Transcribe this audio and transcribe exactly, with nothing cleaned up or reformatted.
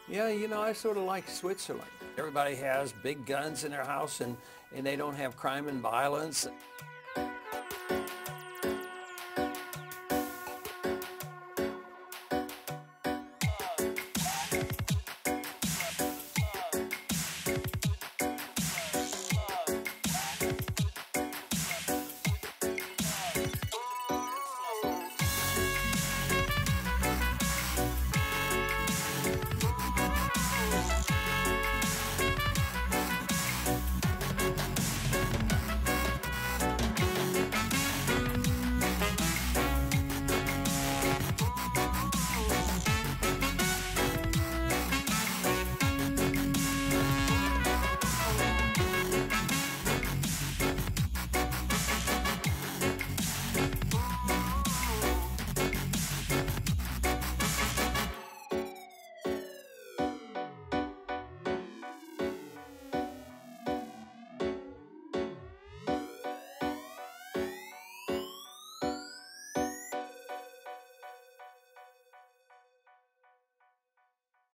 Yeah, you know, I sort of like Switzerland. Everybody has big guns in their house and, and they don't have crime and violence.